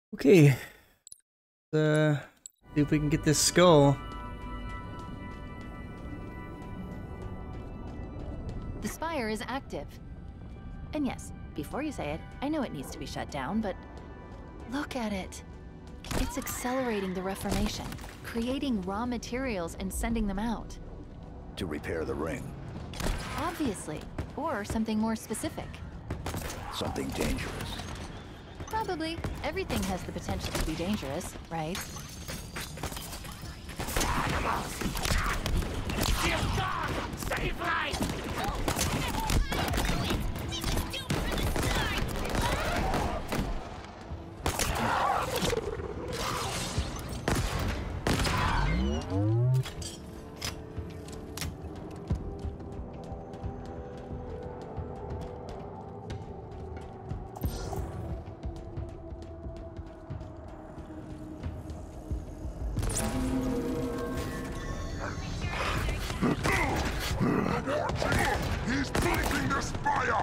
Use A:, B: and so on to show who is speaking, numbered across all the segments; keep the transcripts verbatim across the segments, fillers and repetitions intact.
A: Okay, uh, see if we can get this skull.
B: The spire is active. And yes, before you say it, I know it needs to be shut down, but look at it. It's accelerating the Reformation, creating raw materials and sending them out.
C: To repair the ring.
B: Obviously, or something more specific.
C: Something dangerous.
B: Probably. Everything has the potential to be dangerous, right?
D: Dear God, save life!
E: He's breaking the spire!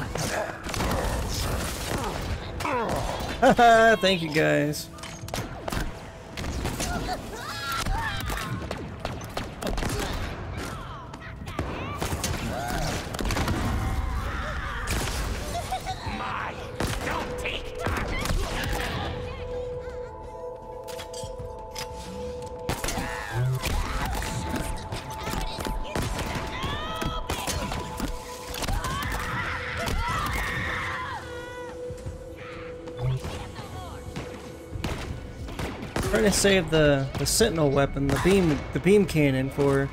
A: Haha, thank you guys.
D: My, don't take that!
A: Trying to save the the sentinel weapon, the beam, the beam cannon for.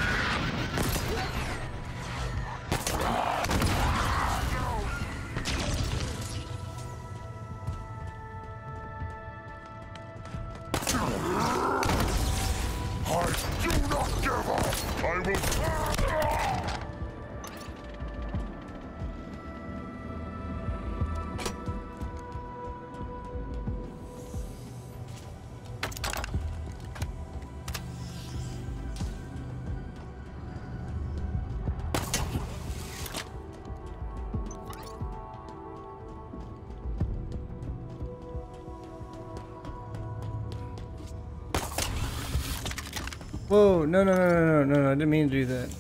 E: I do not give up! I will...
A: Whoa! No! No! No! No! No! No! No! I didn't mean to do that.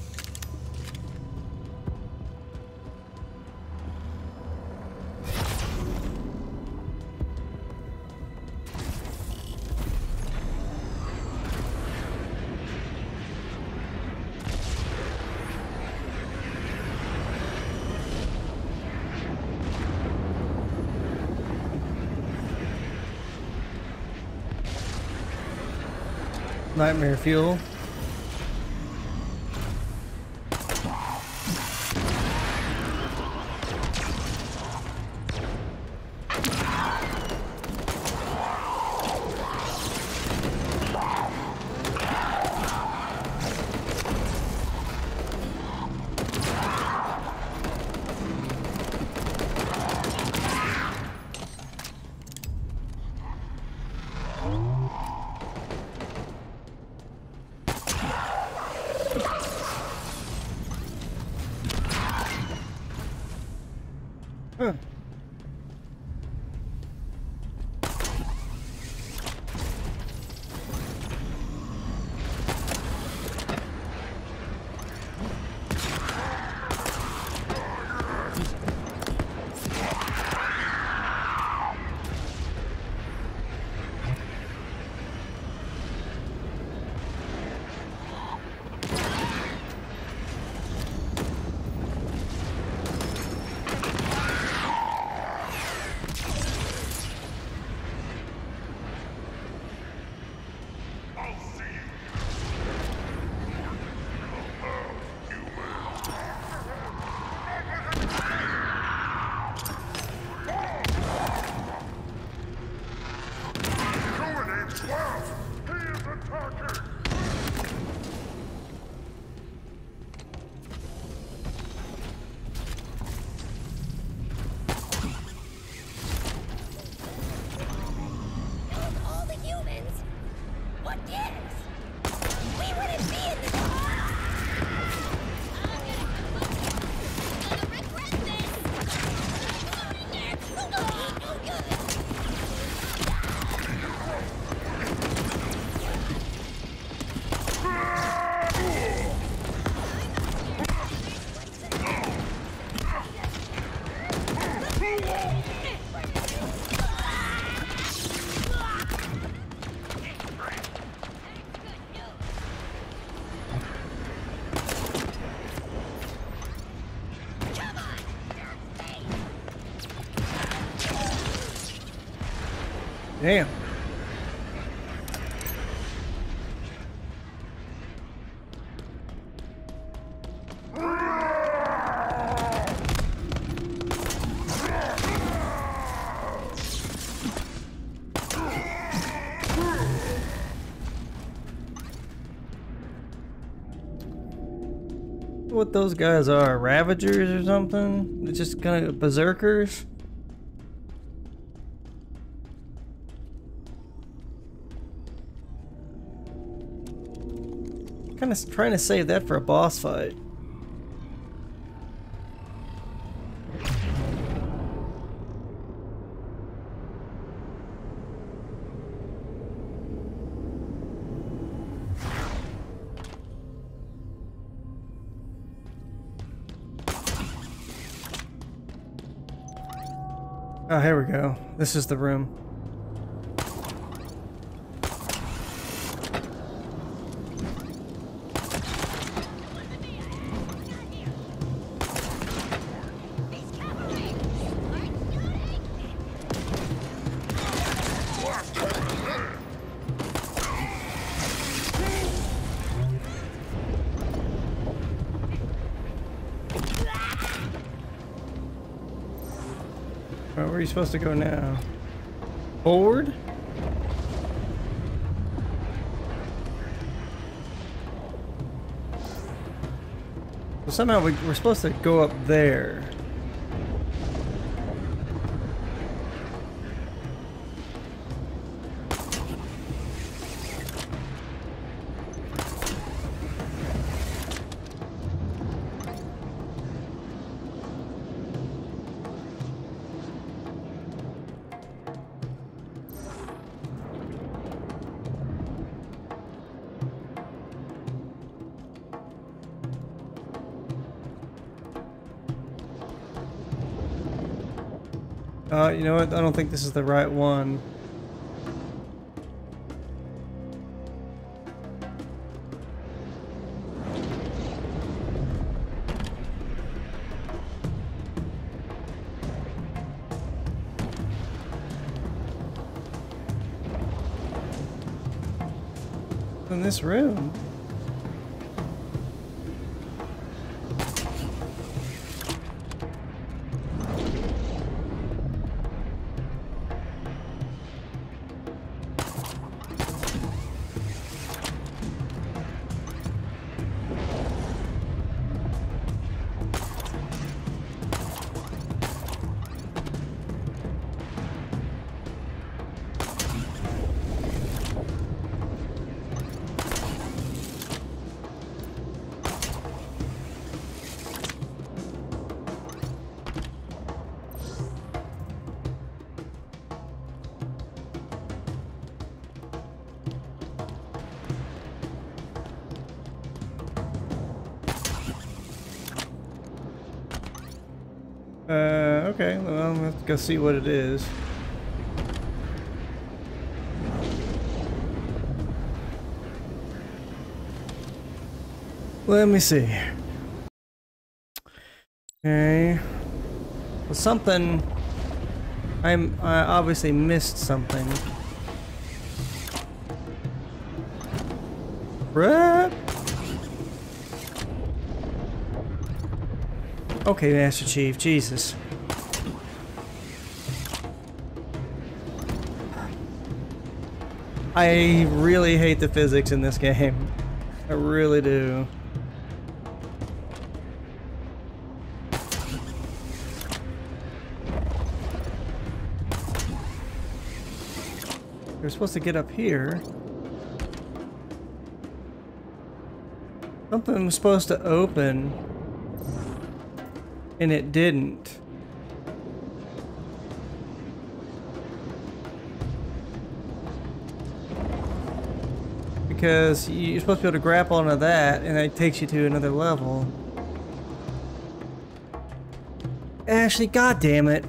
A: Nightmare fuel. Damn. What those guys are, Ravagers or something? They're just kind of berserkers? Kind of trying to save that for a boss fight. Oh, here we go. This is the room. Where are you supposed to go now? Forward? So somehow we, we're supposed to go up there. Uh, you know what? I don't think this is the right one. In this room. Uh, okay, well, I'm gonna have to go see what it is. Let me see. Okay. Well, something... I'm, I obviously missed something. Bruh. Okay, Master Chief, Jesus. I really hate the physics in this game. I really do. You're supposed to get up here. Something was supposed to open. And it didn't. Because you're supposed to be able to grapple onto that, and it takes you to another level. Ashley, god damn it.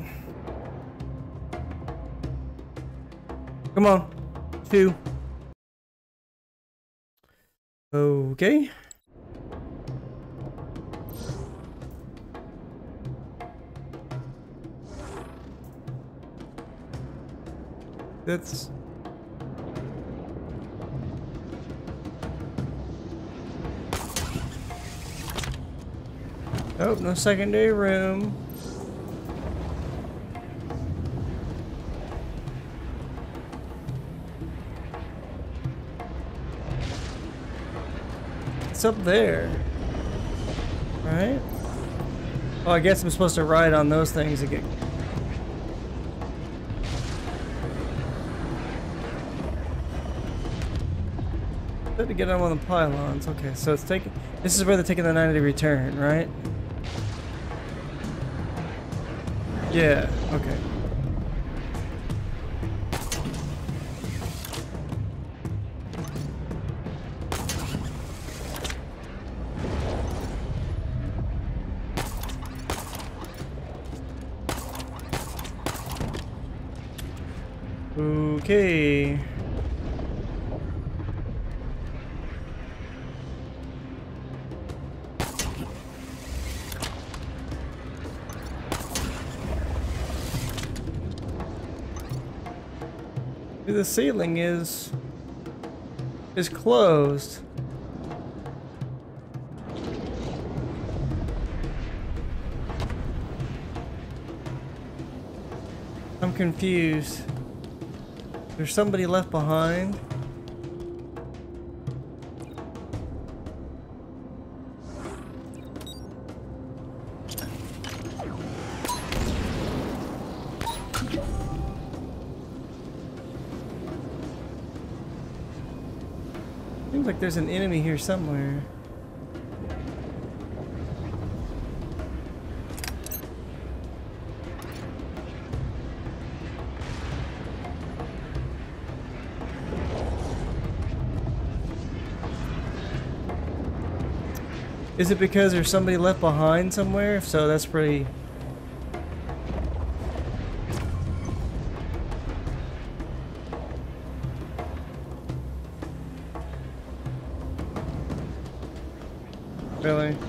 A: Come on. Two. Okay. That's... Oh, no secondary room. It's up there. Right? Oh, I guess I'm supposed to ride on those things to get... To get on one of the pylons. Okay, so it's taking... This is where they're taking the ninety return, right? Yeah, okay. Okay. The ceiling is is closed. I'm confused. There's somebody left behind. Seems like there's an enemy here somewhere. Is it because there's somebody left behind somewhere? If so, that's pretty... Really?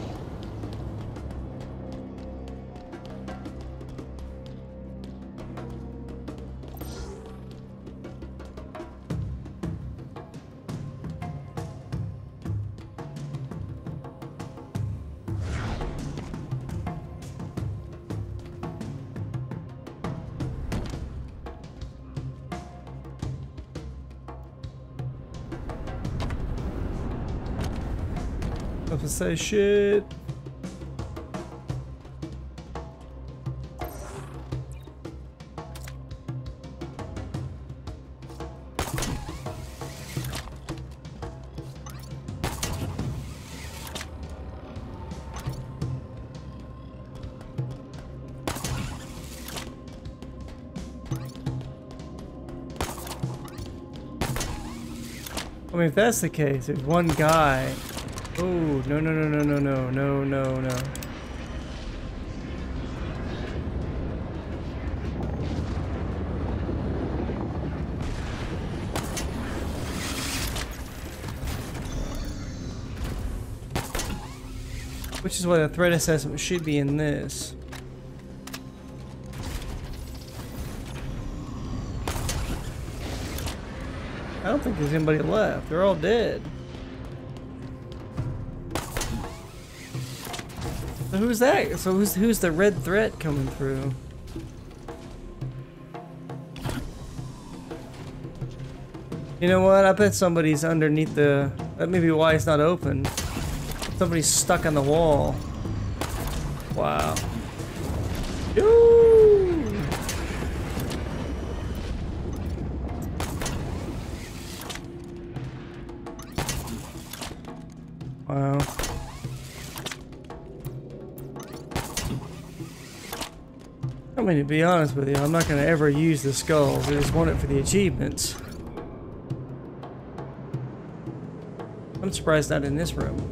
A: Have to say shit. I mean, if that's the case, there's one guy. Oh, no, no, no, no, no, no, no, no, no. Which is why the threat assessment should be in this. I don't think there's anybody left. They're all dead. So who's that? So who's who's the red threat coming through? You know what? I bet somebody's underneath the... That may be why it's not open. Somebody's stuck on the wall. Wow. Yoo! Wow. I mean, to be honest with you, I'm not going to ever use the skulls. I just want it for the achievements. I'm surprised not in this room.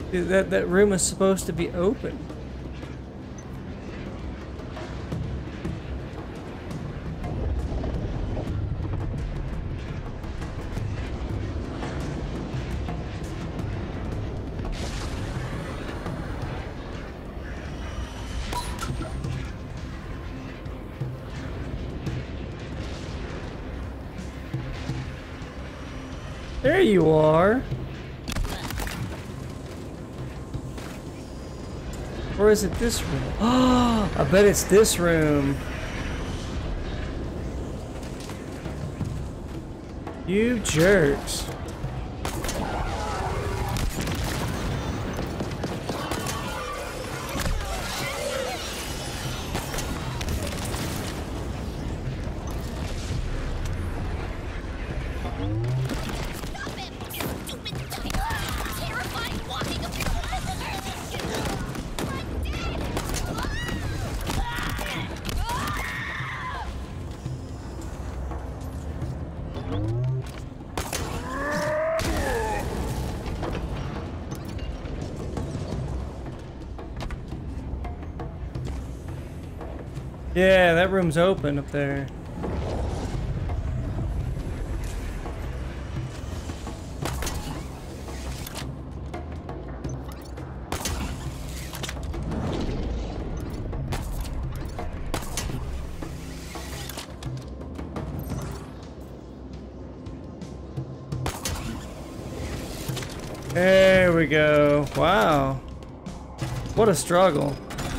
A: That that room is supposed to be open. There you are. Or is it this room? Oh, I bet it's this room. You jerks. Yeah, that room's open up there. There we go. Wow. What a struggle.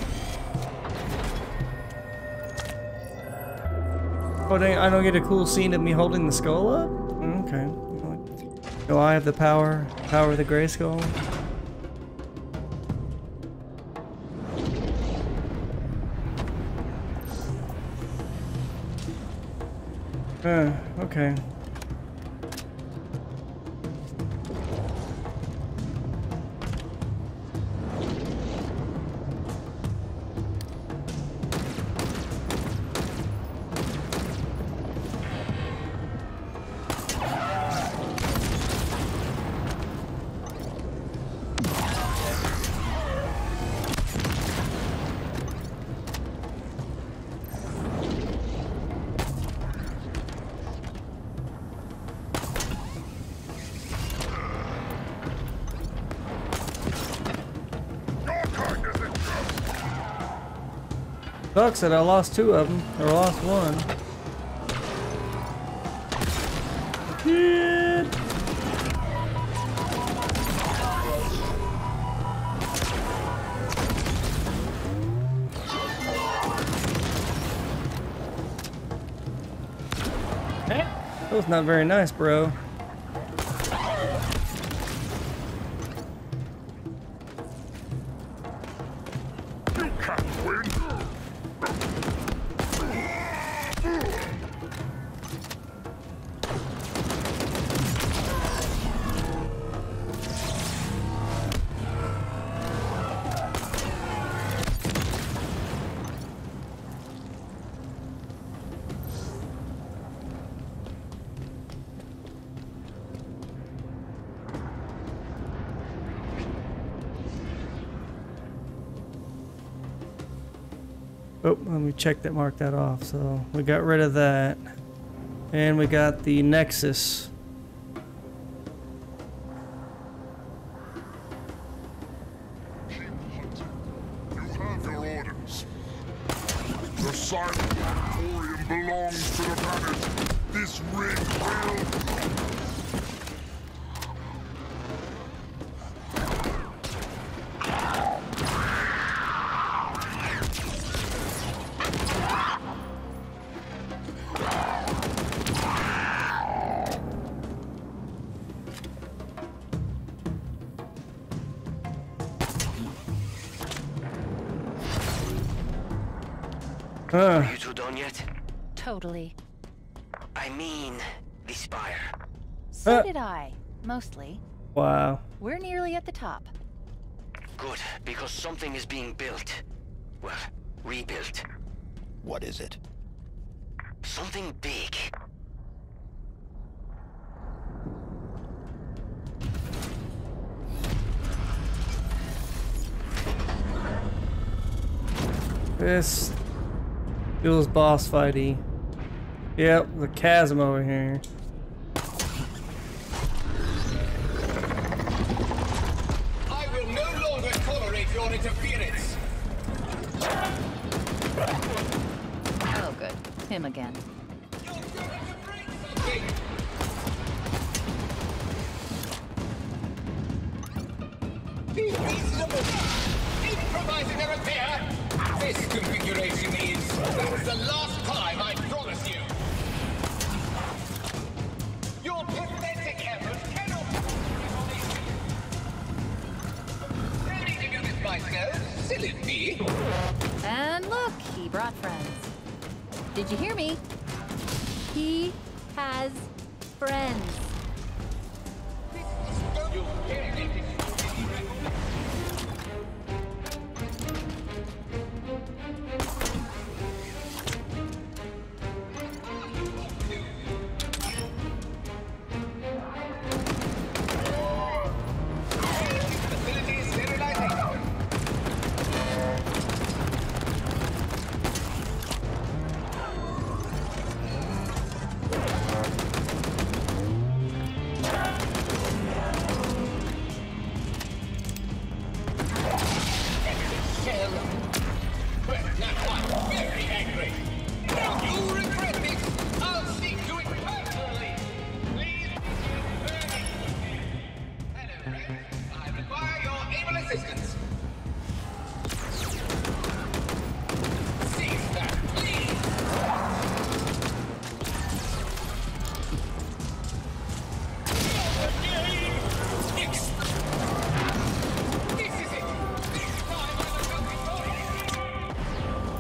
A: Oh dang, I don't get a cool scene of me holding the skull up? Okay. Do I have the power? Power of the gray skull? Uh, okay. Sucks that I lost two of them, or lost one. Shit. That was not very nice, bro. Oh, let me check that, mark that off. So we got rid of that. And we got the Nexus.
E: Keep hunting. You have your orders. The silent auditorium belongs to the planet. This ring will...
A: Huh.
D: Are you two done yet?
B: Totally.
D: I mean, the spire.
B: So
A: Uh.
B: did I. Mostly.
A: Wow.
B: We're nearly at the top.
D: Good, because something is being built. Well, rebuilt.
C: What is it?
D: Something big.
A: This feels boss fighty. Yep, the chasm over here.
F: I will no longer tolerate your interference.
B: Oh, good. Him again.
F: You're going to break something. Be reasonable. Improvising a repair. This configuration is that's the last time, I promise you. Your pathetic efforts cannot. Ready to do this myself, silly me.
B: And look, he brought friends. Did you hear me? He has friends.
F: You hear me? Facility sterilization. Shell. Well, now I'm very angry. Now you regret this. I'll seek to it personally. Please begin burning. Hello, Red. I require your able assistance. Cease that, please. Ex- This is it. This time I will be victorious.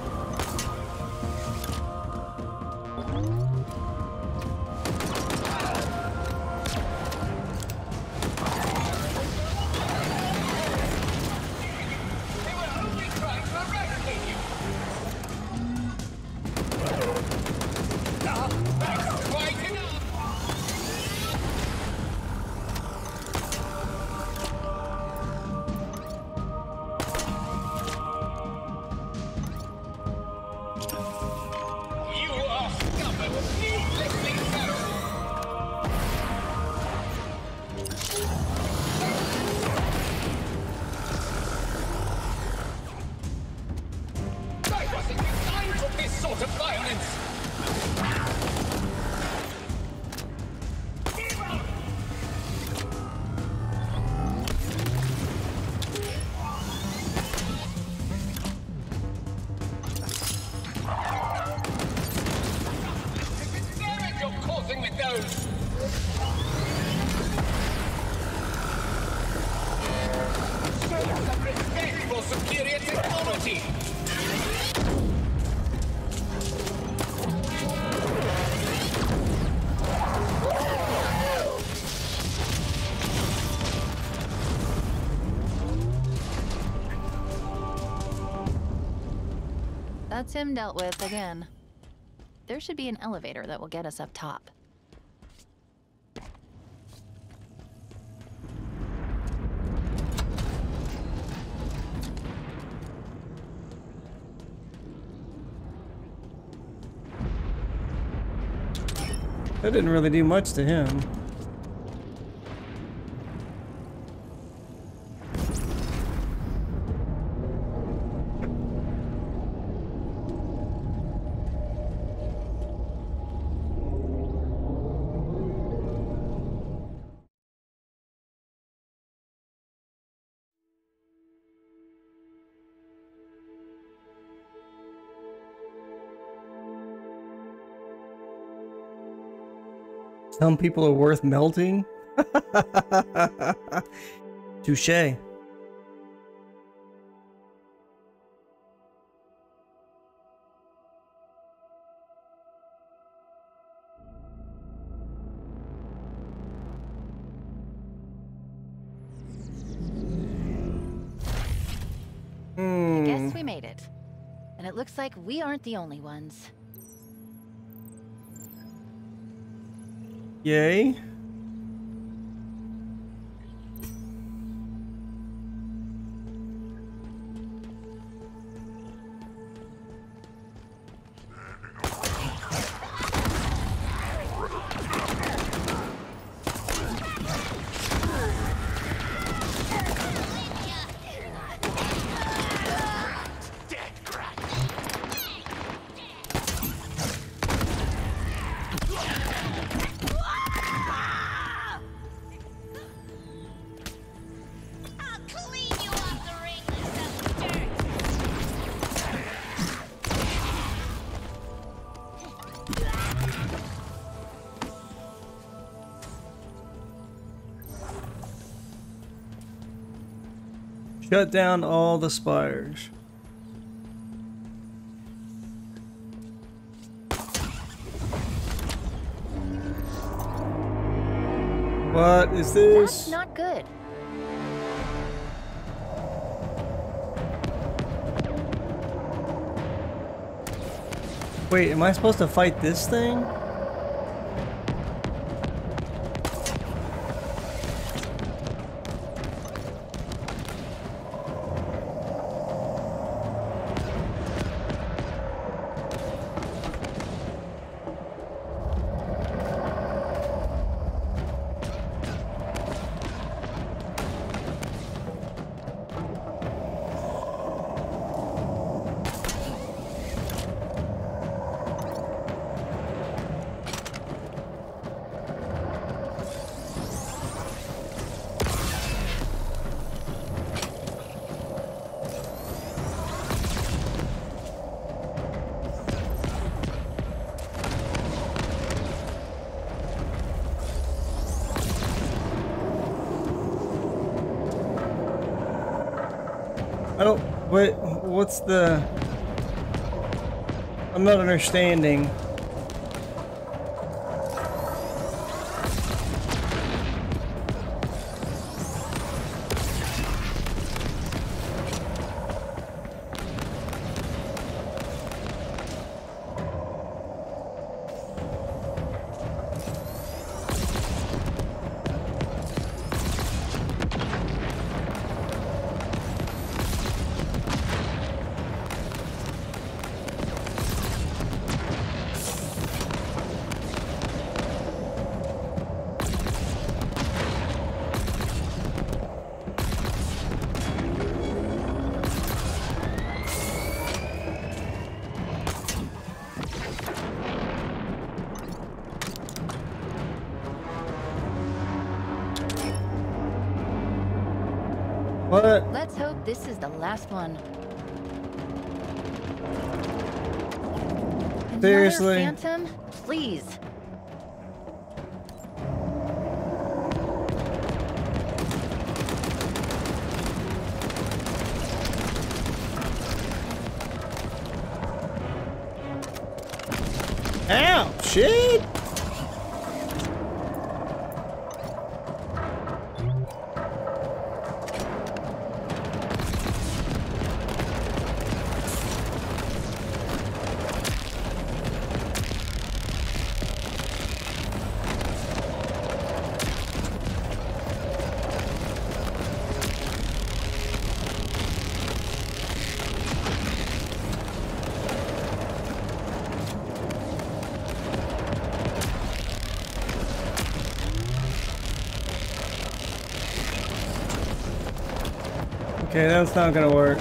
F: They were only trying to eradicate you. Now, that's quite enough. You are stubborn, needlessly so. I wasn't designed for this sort of violence. Give up! The damage you're causing with those. Show some respect for superior technology.
B: That's him dealt with again. There should be an elevator that will get us up top.
A: That didn't really do much to him. Some people are worth melting. Touché.
B: I guess we made it. And it looks like we aren't the only ones.
A: Yay. Shut down all the spires. What is this?
B: That's not good.
A: Wait, am I supposed to fight this thing? I don't, wait, what's the, I'm not understanding. What?
B: Let's hope this is the last one. Another
A: Seriously?
B: Phantom? Please.
A: Ow! Shit! Okay, that's not gonna work.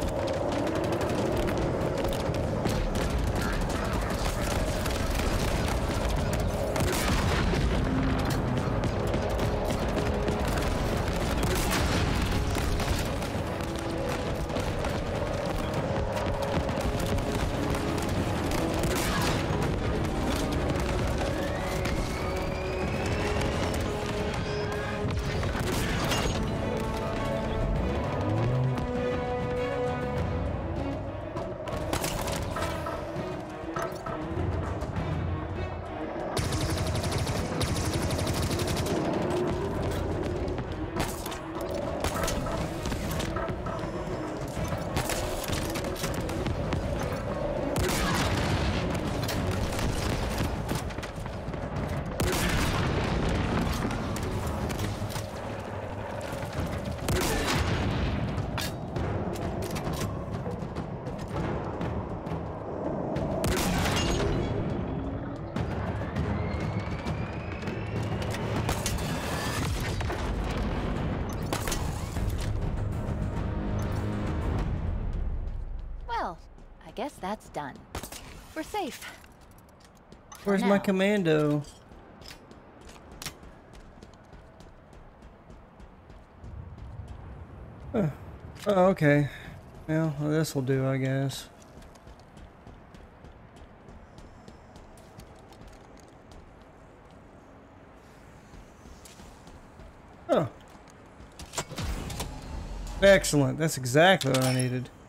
B: Well, I guess that's done. We're safe.
A: Where's
B: For
A: my
B: now.
A: commando? Huh. Oh, okay. Well, this will do, I guess. Oh. Excellent. That's exactly what I needed.